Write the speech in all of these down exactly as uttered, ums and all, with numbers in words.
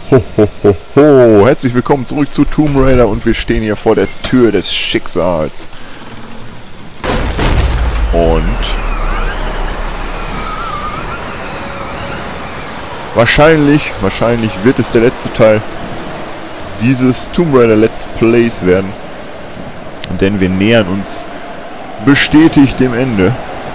Ho, ho, ho, ho. Herzlich willkommen zurück zu Tomb Raider und wir stehen hier vor der Tür des Schicksals. Und wahrscheinlich, wahrscheinlich wird es der letzte Teil dieses Tomb Raider Let's Plays werden. Denn wir nähern uns bestätigt dem Ende.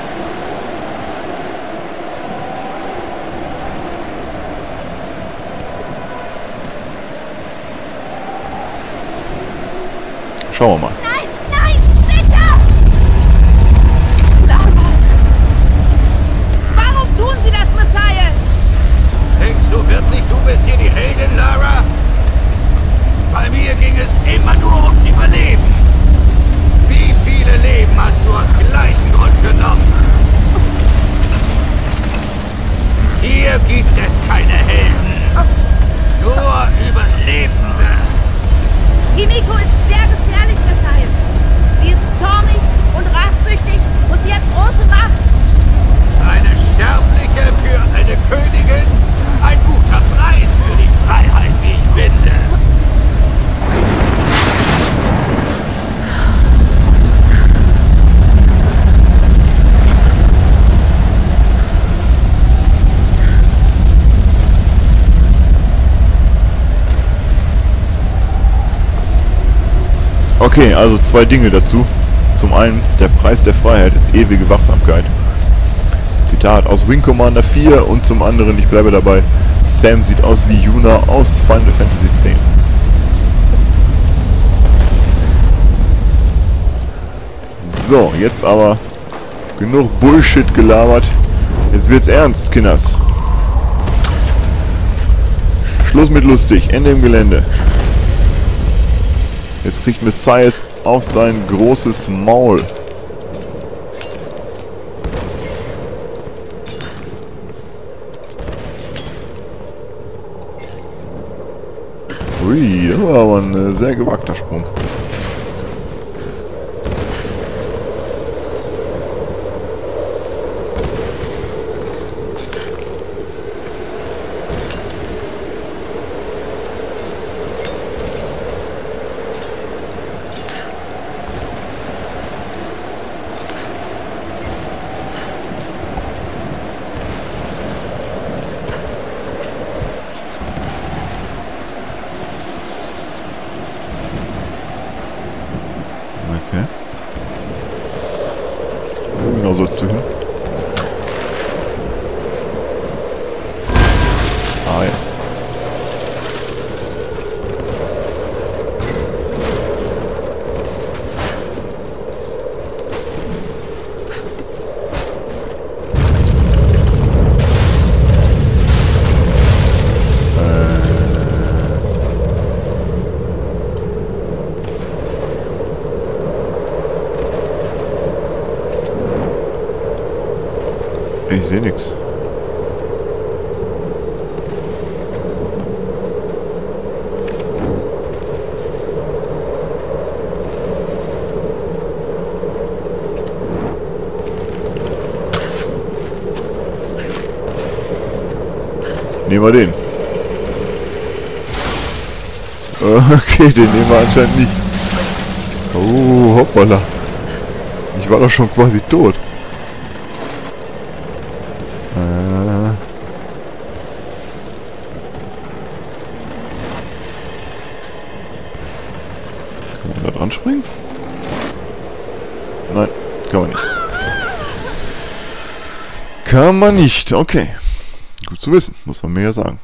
Schauen wir mal. Nein, nein, bitte! Lara! Warum tun Sie das, Matthias? Denkst du wirklich, du bist hier die Heldin, Lara? Bei mir ging es immer nur ums Überleben. Wie viele Leben hast du aus gleichem Grund genommen? Hier gibt es keine Helden. Nur Überlebende. Himiko ist sehr gefährlich, Matthias. Sie ist zornig und rachsüchtig und sie hat große Macht. Eine Sterbliche für eine Königin? Ein guter Preis für die Freiheit, wie ich finde. Okay, also zwei Dinge dazu. Zum einen, der Preis der Freiheit ist ewige Wachsamkeit. Zitat aus Wing Commander vier und zum anderen, ich bleibe dabei, Sam sieht aus wie Yuna aus Final Fantasy zehn. So, jetzt aber genug Bullshit gelabert. Jetzt wird's ernst, Kinders. Schluss mit lustig, Ende im Gelände. Jetzt kriegt Matthias auf sein großes Maul. Ui, das war aber ein sehr gewagter Sprung. Okay. Wo genau sollst du hin? Ah ja. Ich sehe nichts. Nehmen wir den. Okay, den nehmen wir anscheinend nicht. Oh, hoppala. Ich war doch schon quasi tot. Kann man da dran springen? Nein, kann man nicht. Kann man nicht, okay. Gut zu wissen, muss man mir ja sagen.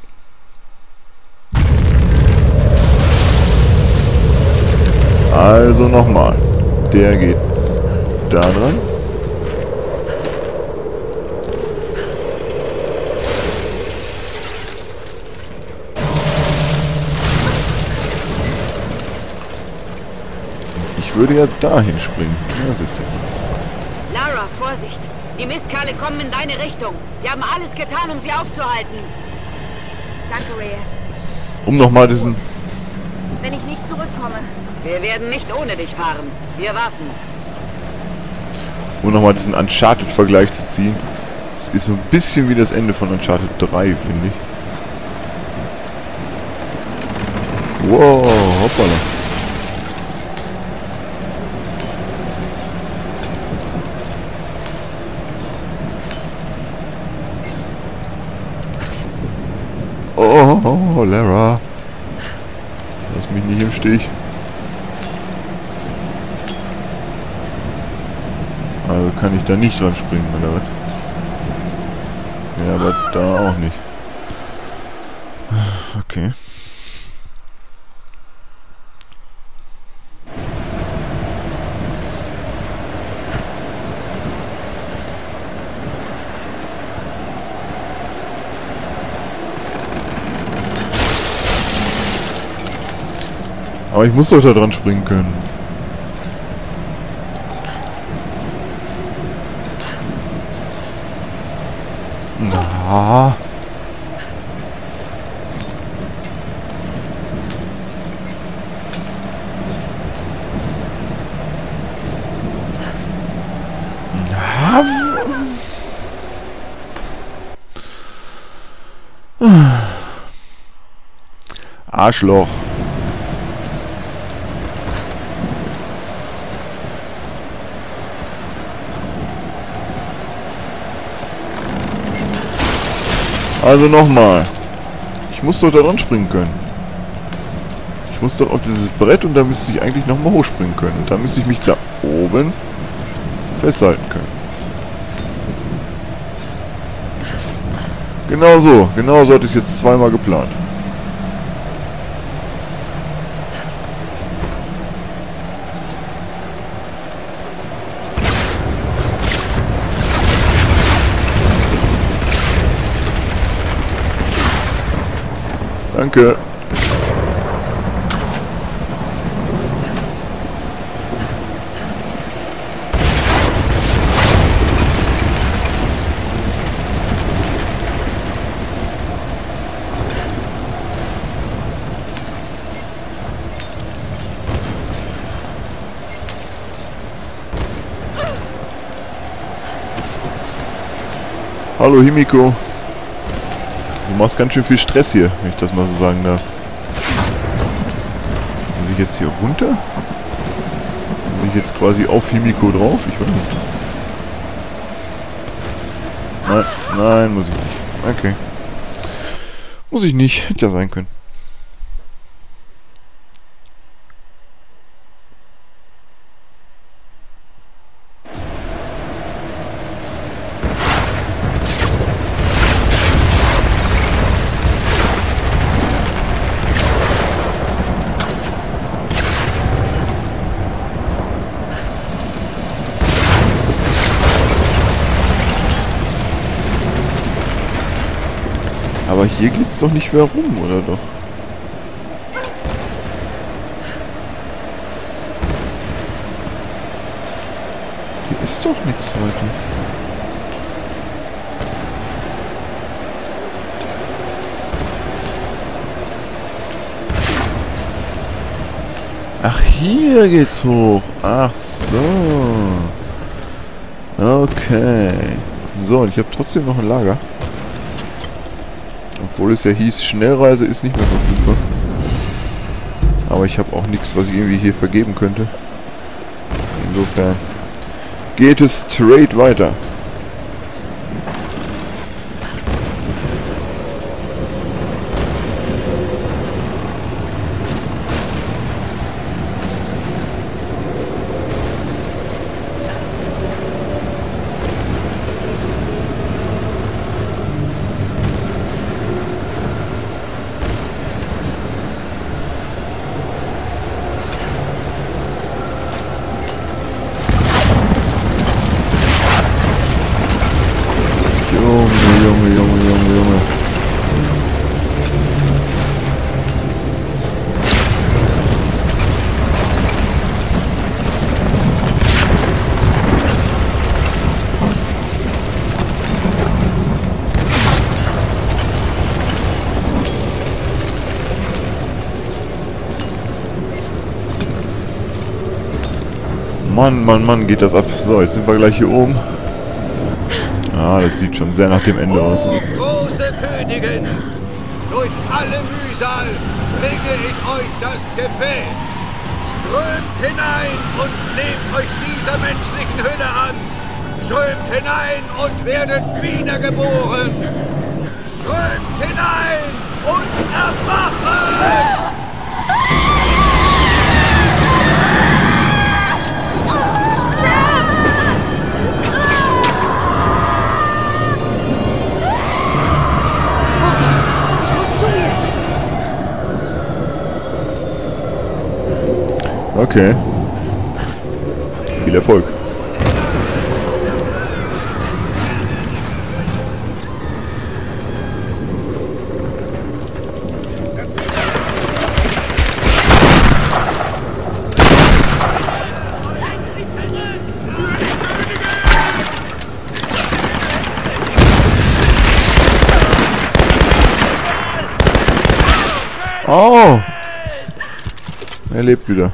Also nochmal. Der geht da dran. Ich würde ja dahin springen. Ja, das ist ja. Lara, Vorsicht! Die Mistkerle kommen in deine Richtung. Wir haben alles getan, um sie aufzuhalten. Danke, Reyes. Um nochmal diesen... Wenn ich nicht zurückkomme. Wir werden nicht ohne dich fahren. Wir warten. Um nochmal diesen Uncharted-Vergleich zu ziehen. Es ist so ein bisschen wie das Ende von Uncharted drei, finde ich. Wow, hoppala. Oh, Lara. Lass mich nicht im Stich. Also kann ich da nicht dran springen, oder was? Ja, aber da auch nicht. Okay. Aber ich muss doch da dran springen können. Na. Na. Arschloch. Also nochmal. Ich muss doch da dran springen können. Ich muss doch auf dieses Brett und da müsste ich eigentlich nochmal hochspringen können. Und da müsste ich mich da oben festhalten können. Genau so. Genau so hatte ich es jetzt zweimal geplant. Danke. Hallo Himiko. Du machst ganz schön viel Stress hier, wenn ich das mal so sagen darf. Muss ich jetzt hier runter? Muss ich jetzt quasi auf Himiko drauf? Ich weiß nicht. Nein, nein, muss ich nicht. Okay. Muss ich nicht, hätte ja sein können. Aber hier geht's doch nicht mehr rum, oder doch? Hier ist doch nichts weiter. Ach, hier geht's hoch. Ach so. Okay. So, und ich habe trotzdem noch ein Lager. Obwohl es ja hieß, Schnellreise ist nicht mehr verfügbar. Aber ich habe auch nichts, was ich irgendwie hier vergeben könnte. Insofern geht es straight weiter. Junge, Junge, Junge, Junge. Mann, Mann, Mann, geht das ab. So, jetzt sind wir gleich hier oben. Ah, das sieht schon sehr nach dem Ende aus. Oh, große Königin! durch alle Mühsal bringe ich euch das Gefäß. Strömt hinein und nehmt euch dieser menschlichen Hülle an. Strömt hinein und werdet wiedergeboren. Strömt hinein und erwachen! Okay. Viel Erfolg. Oh! Er lebt wieder.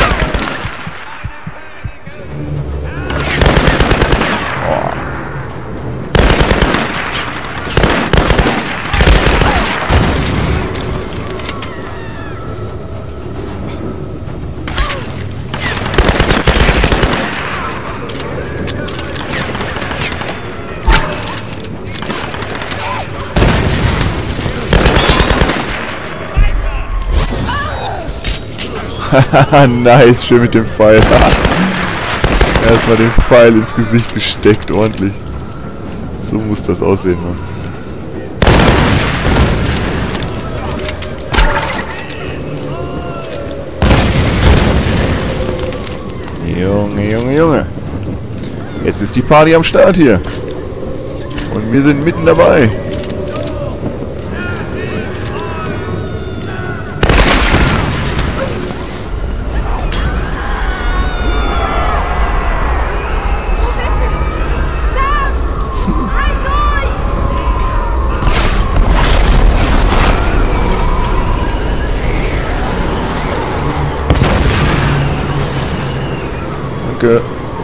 Haha, nice, schön mit dem Pfeil. Erstmal den Pfeil ins Gesicht gesteckt, ordentlich. So muss das aussehen, Mann. Junge, Junge, Junge. Jetzt ist die Party am Start hier. Und wir sind mitten dabei. Danke.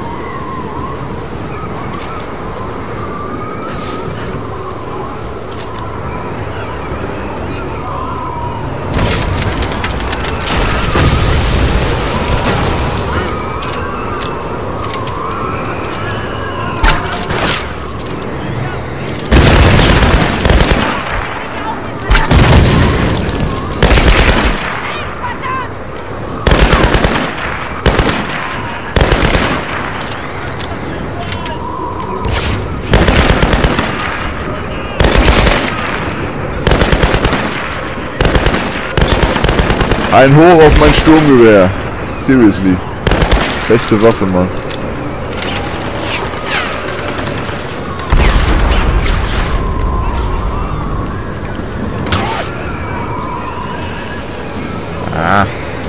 Ein Hoch auf mein Sturmgewehr. Seriously. Beste Waffe, Mann. Ah.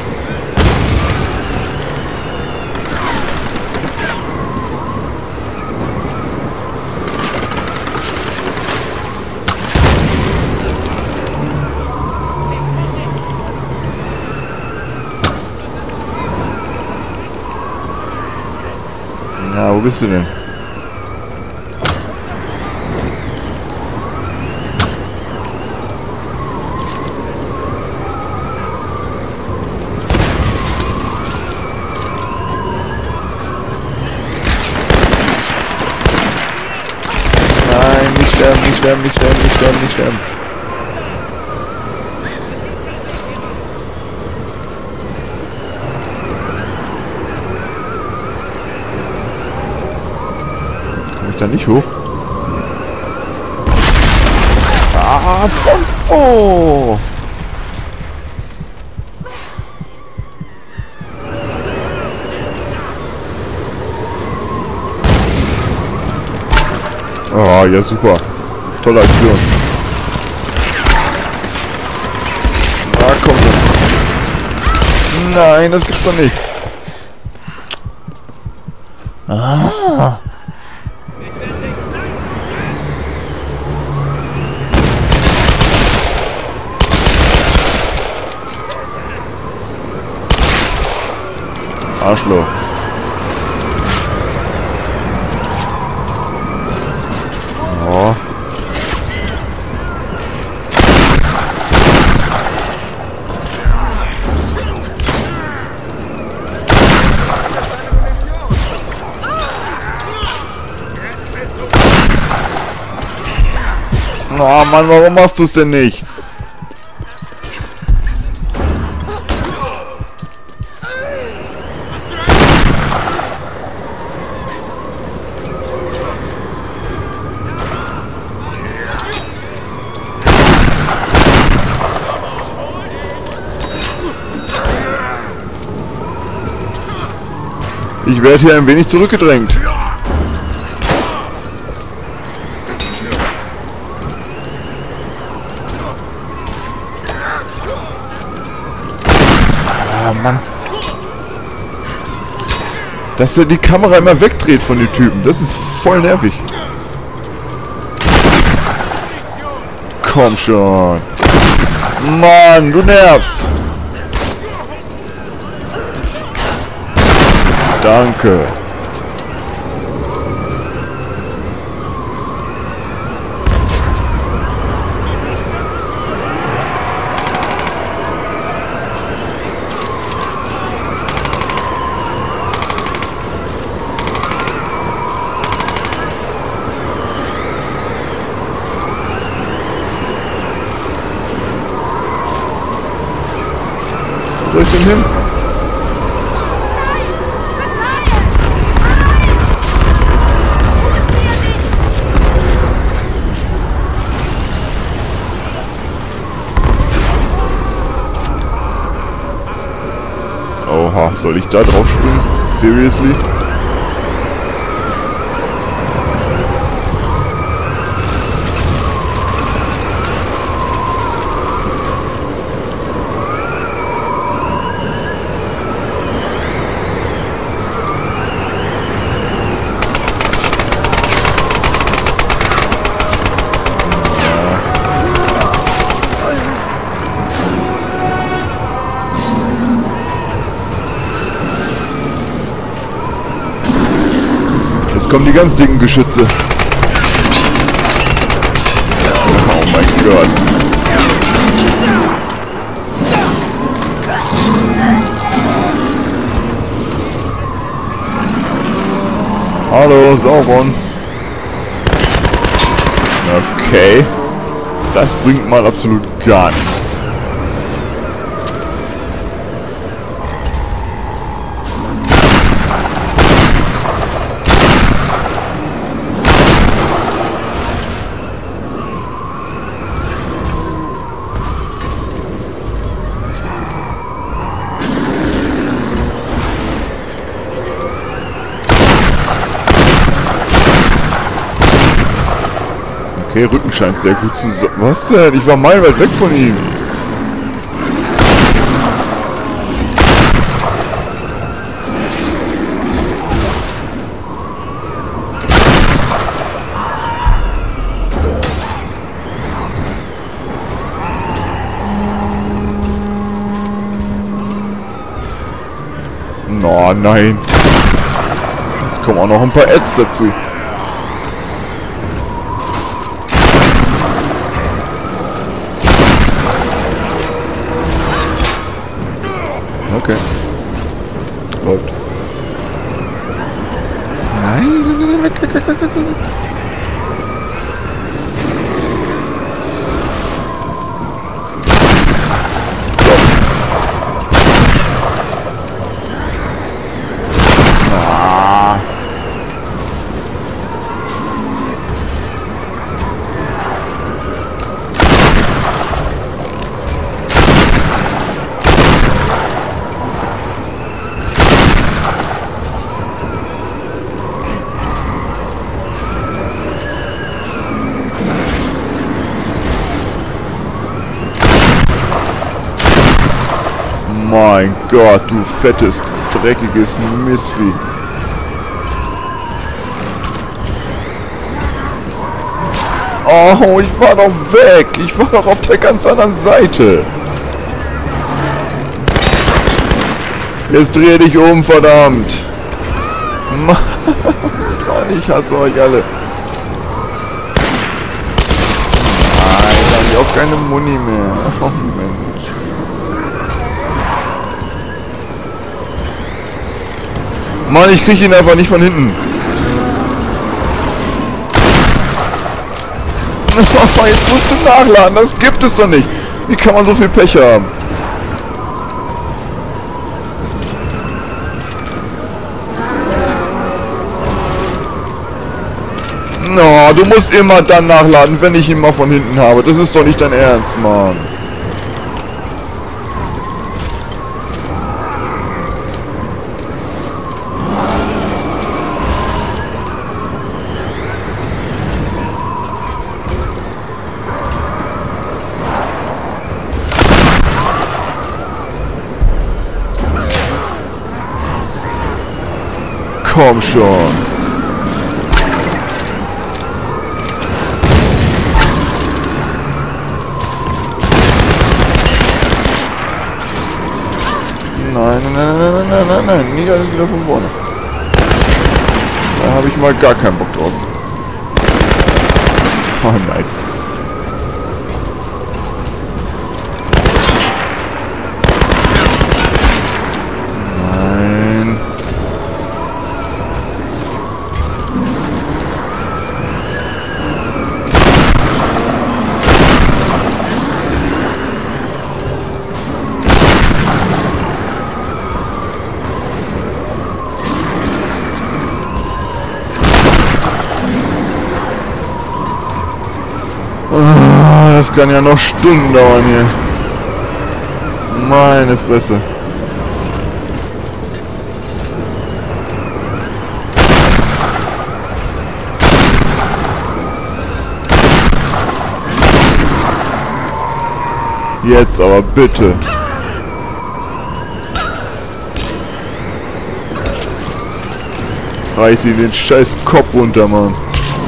Ja, wo bist du denn? Nein, nicht sterben, nicht sterben, nicht sterben, nicht sterben, nicht sterben. Da nicht hoch. Ah, Fonfo! Oh, ja super. Tolle Aktion. Na komm schon. Nein, das gibt's doch nicht. Ah. Arschloch. Oh. Oh Mann, warum machst du es denn nicht? Ich werde hier ein wenig zurückgedrängt. Ah, Mann. Dass er die Kamera immer wegdreht von den Typen, das ist voll nervig. Komm schon. Mann, du nervst. Danke. Wo soll ich denn hin? Oha, soll ich da drauf springen? Seriously? Jetzt kommen die ganz dicken Geschütze. Oh mein Gott. Hallo, Sauron. Okay. Das bringt mal absolut gar nichts. Okay, Rücken scheint sehr gut zu sein. Was denn? Ich war meilenweit weg von ihm. Oh nein. Jetzt kommen auch noch ein paar Ads dazu. Okay. Läuft. Nein, weg, weg, weg, weg, weg. Ah. Mein Gott, du fettes, dreckiges Mistvieh. Oh, ich war doch weg. Ich war doch auf der ganz anderen Seite. Jetzt dreh dich um, verdammt. Mann, ich hasse euch alle. Nein, ich habe auch keine Muni mehr. Oh Mensch. Mann, ich krieg ihn einfach nicht von hinten. Jetzt musst du nachladen, das gibt es doch nicht. Wie kann man so viel Pech haben? No, du musst immer dann nachladen, wenn ich ihn mal von hinten habe. Das ist doch nicht dein Ernst, Mann. Komm schon. Nein, nein, nein, nein, nein, nein, nein, nicht alles wieder von vorne. Da habe ich mal gar keinen Bock drauf. Oh, nice. Nein. Das kann ja noch Stunden dauern hier. Meine Fresse. Jetzt aber bitte. Reiß ihm den scheiß Kopf runter, Mann.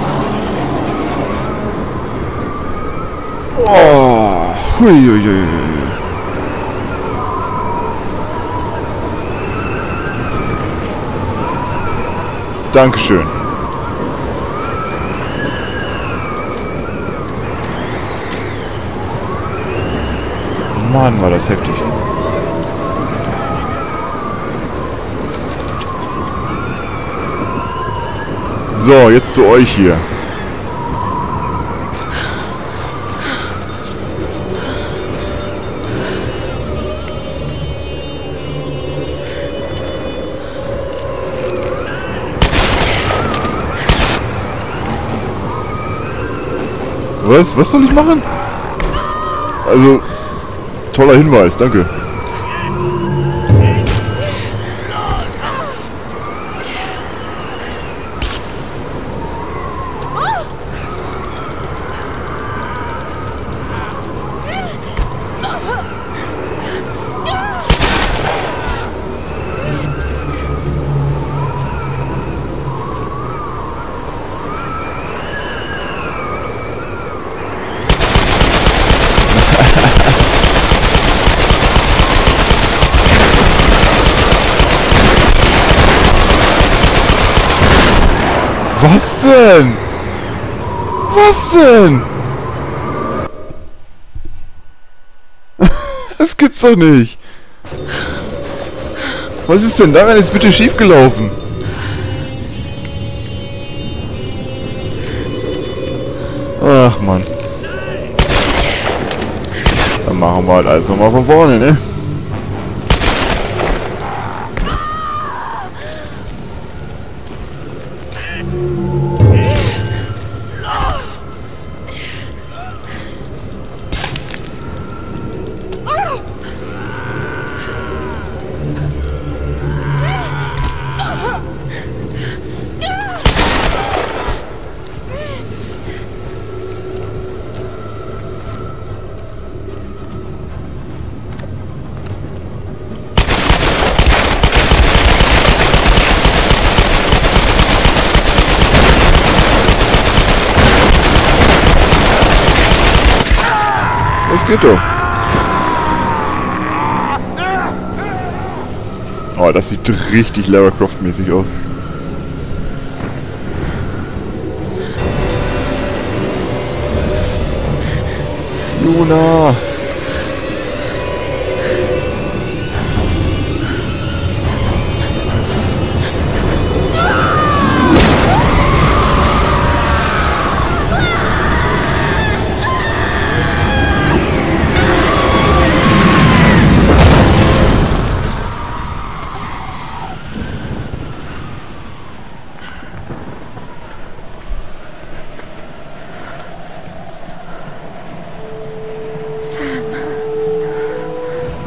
Oh, hui, hui, hui. Dankeschön. Mann, war das heftig. So, jetzt zu euch hier. Was? Was soll ich machen? Also, toller Hinweis, danke. Was denn? Was denn? Das gibt's doch nicht. Was ist denn daran jetzt bitte schief gelaufen? Ach Mann. Dann machen wir halt alles nochmal von vorne, ne? Das geht doch. Oh, das sieht richtig Lara Croft-mäßig aus. Luna!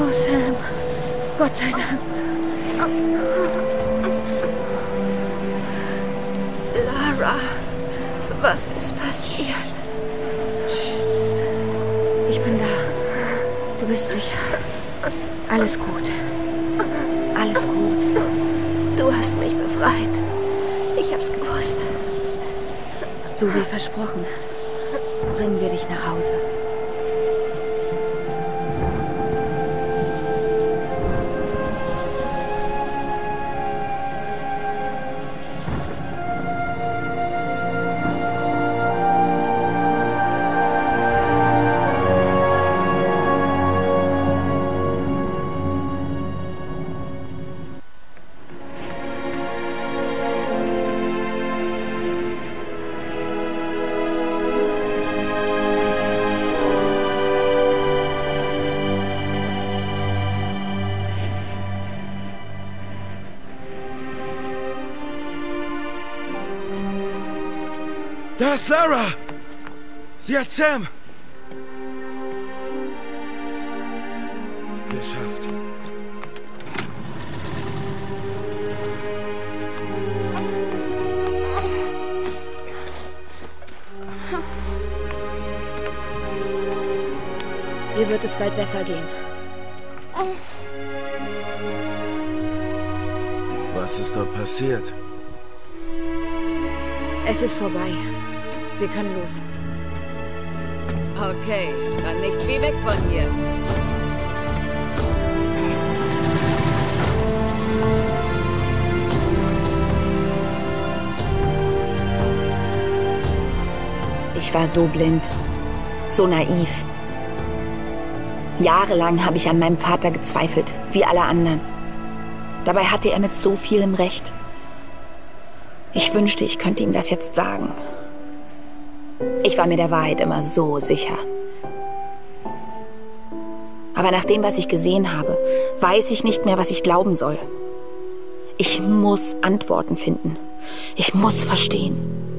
Oh, Sam. Gott sei Dank. Lara, was ist passiert? Ich bin da. Du bist sicher. Alles gut. Alles gut. Du hast mich befreit. Ich hab's gewusst. So wie versprochen. Bringen wir dich nach Hause. Da ist Lara! Sie hat Sam! Geschafft. Ihr wird es bald besser gehen. Was ist dort passiert? Es ist vorbei. Wir können los. Okay, dann nicht viel weg von hier. Ich war so blind, so naiv. Jahrelang habe ich an meinem Vater gezweifelt, wie alle anderen. Dabei hatte er mit so vielem recht. Ich wünschte, ich könnte ihm das jetzt sagen. Ich war mir der Wahrheit immer so sicher. Aber nach dem, was ich gesehen habe, weiß ich nicht mehr, was ich glauben soll. Ich muss Antworten finden. Ich muss verstehen.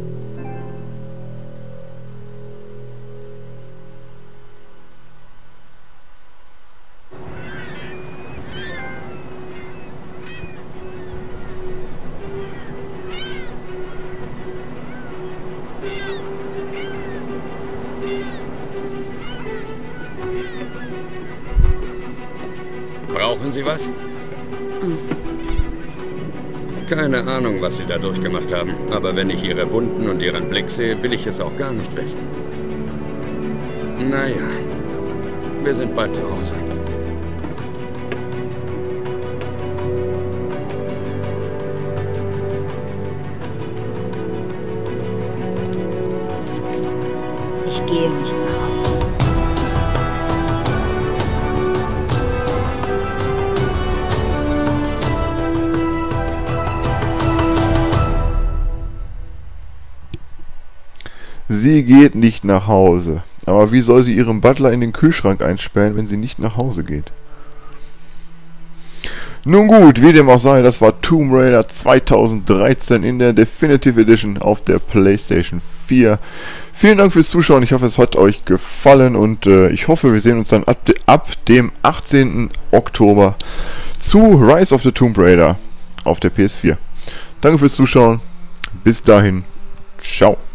Brauchen Sie was? Keine Ahnung, was Sie da durchgemacht haben. Aber wenn ich Ihre Wunden und Ihren Blick sehe, will ich es auch gar nicht wissen. Naja, wir sind bald zu Hause. Ich gehe nicht nach Hause. Sie geht nicht nach Hause. Aber wie soll sie ihren Butler in den Kühlschrank einsperren, wenn sie nicht nach Hause geht? Nun gut, wie dem auch sei, das war Tomb Raider zweitausenddreizehn in der Definitive Edition auf der PlayStation vier. Vielen Dank fürs Zuschauen, ich hoffe, es hat euch gefallen und äh, ich hoffe, wir sehen uns dann ab, de ab dem achtzehnten Oktober zu Rise of the Tomb Raider auf der P S vier. Danke fürs Zuschauen, bis dahin, ciao.